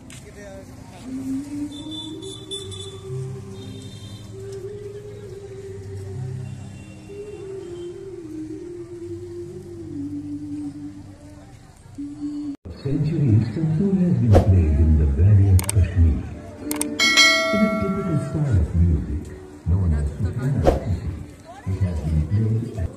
centuries, Santoor has been played in the valley of Kashmir. In a typical style of music, known as Sufyan City, it has been played at...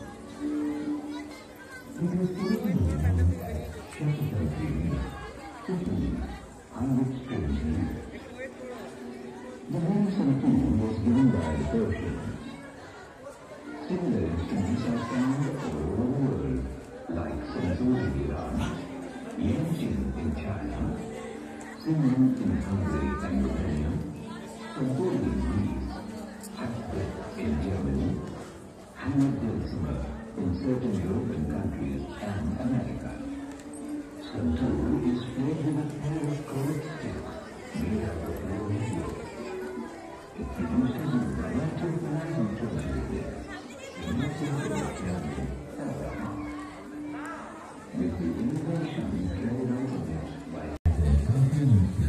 It was originally known as Shashatanjiri, Sufyan, unrestrained. The name Santoor was given by the Persians. Similar instruments are found all over the world, like Santoor in Iran, Yanjing in China, Simran in Hungary and Romania, Santoor in Greece, Hackbrecht in Germany, Hammer-Dulcimer in certain European countries and America. Santoor is played with a pair of curved sticks made out of raw wood. It produces a variety of rising tonality in a simple German paragraph. With the innovation carried out of it by community,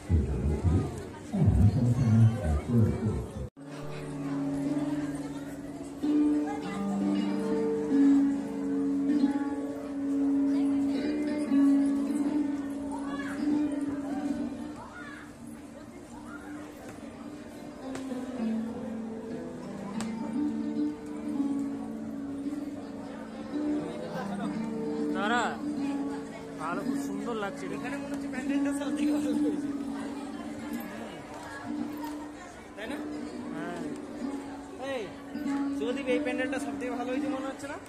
and sometimes a third force. ভালো খুব সুন্দর লাগছে এখানে মনে হচ্ছে প্যান্ডেলটা সব থেকে ভালো হয়েছে তাই না হ্যাঁ এই যদি এই প্যান্ডেলটা সব থেকে ভালো হয়েছে মনে হচ্ছে না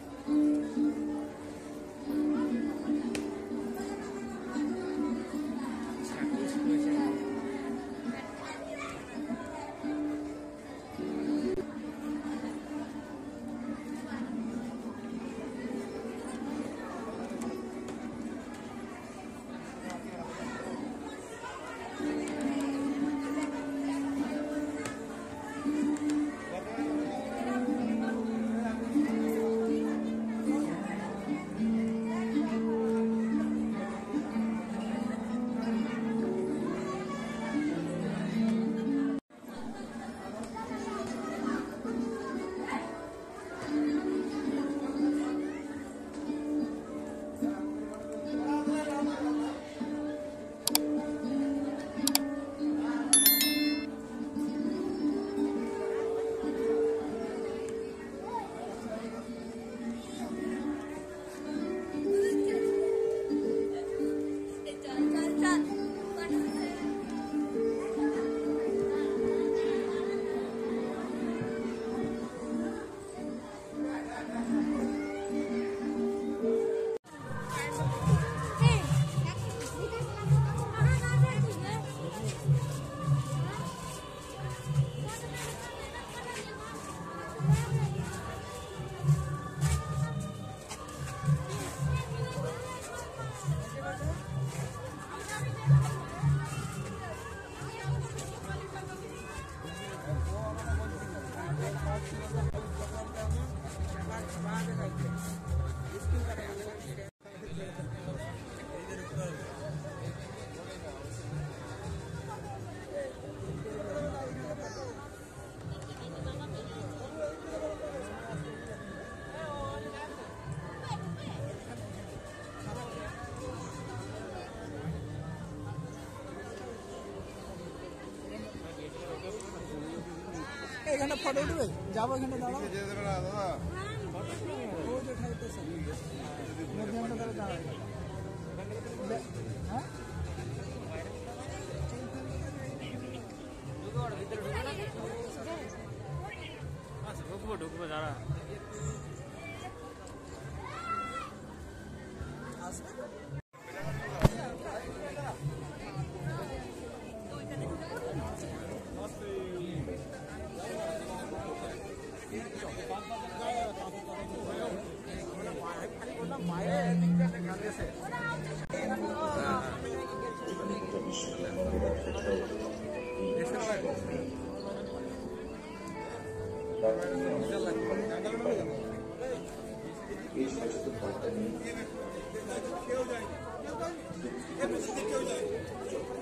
এখানে ফটো উঠবে যাবো এখানে দাঁড়াবো ও যে খাইতেছে মধ্যখানটা ধরে দাঁড়াবে হ্যাঁ আচ্ছা ঢুকবো দাঁড়া আসবে এই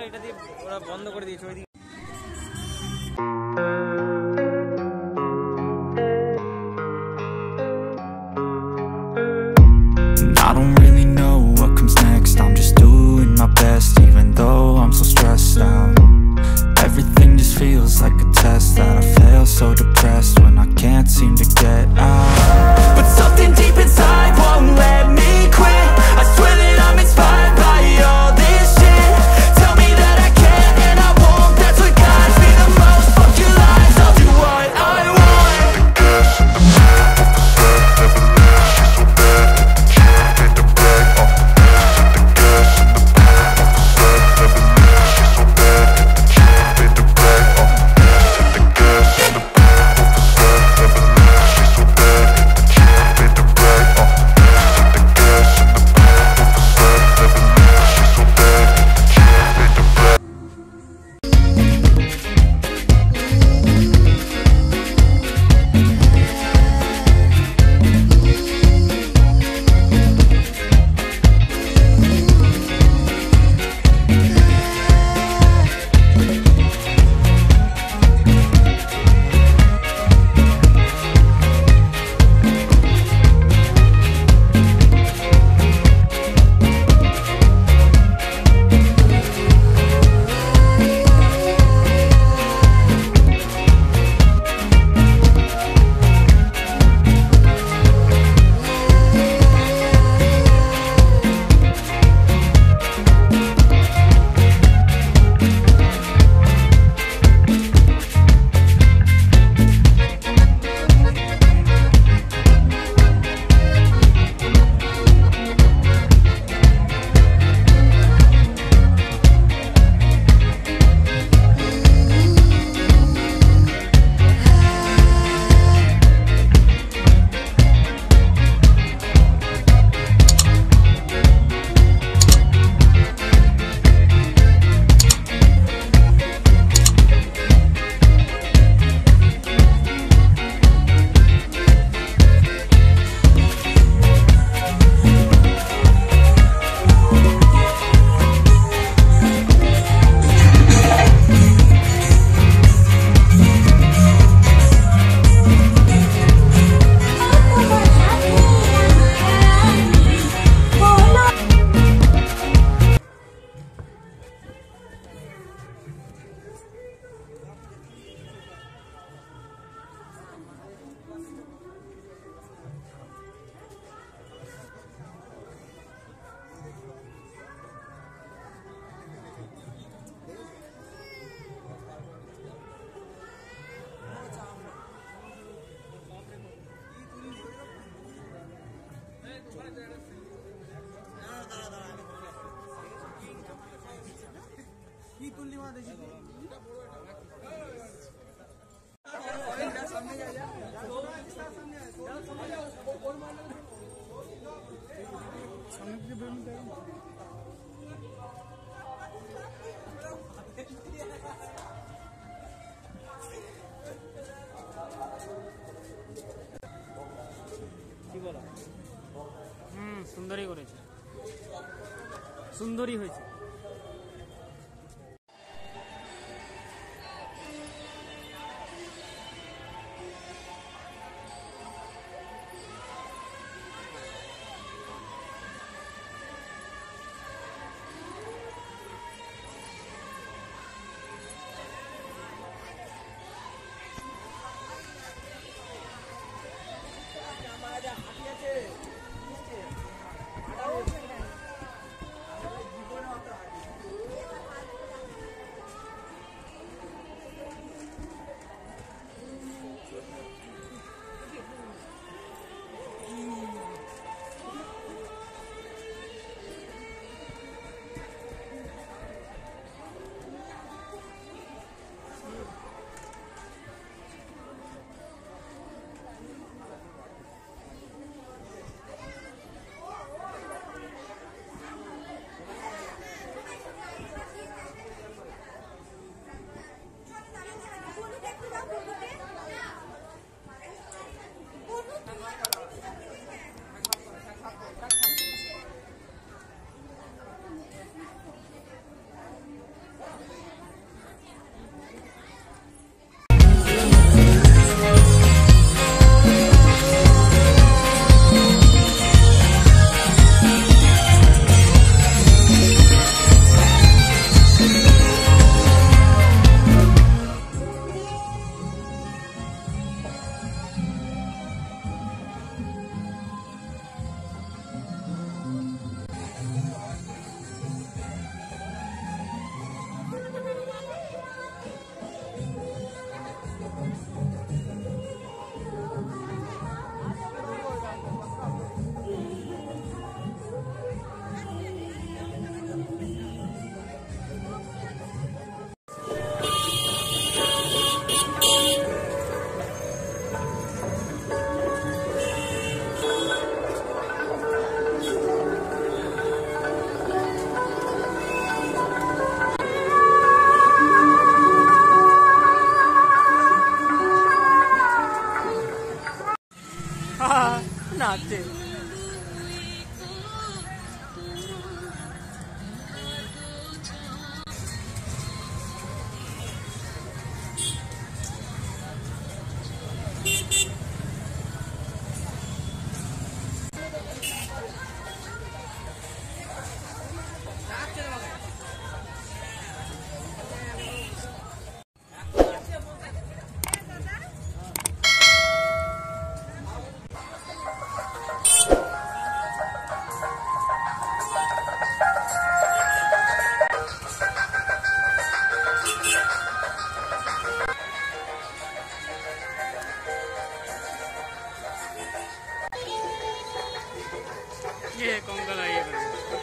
এটা দিয়ে ওরা বন্ধ করে দিয়েছে ওইদিকে। I don't really know what comes next. I'm just doing my best, even though I'm so stressed out. Everything just feels like a test that I fail, so depressed when I can't seem to get out. But something deep inside won't let me quit. I swear that I'm inspired by all this shit. Tell me that I can and I won't. That's what guides me the most. Fuck your lies, I'll do what I want. সুন্দরই করেছে, সুন্দরই হয়েছে। नाचते ये Kangal आई है।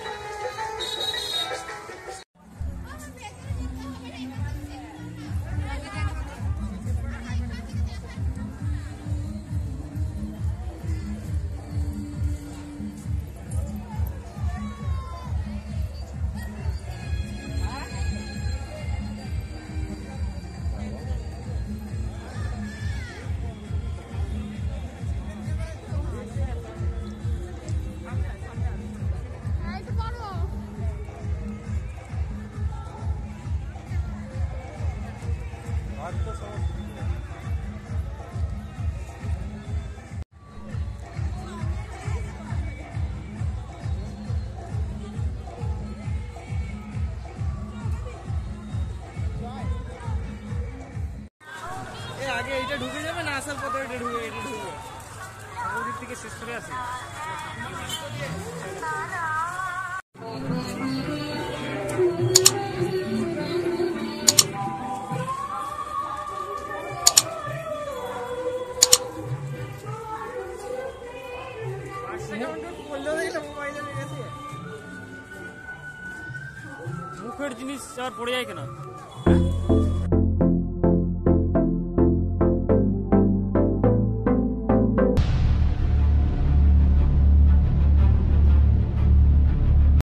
আগে এইটা ঢুকে যাবে না আসার পথে এটা ঢুকে ওদিক থেকে শেষ করে আসি। মুখের জিনিস আর পড়ে যায় কেন?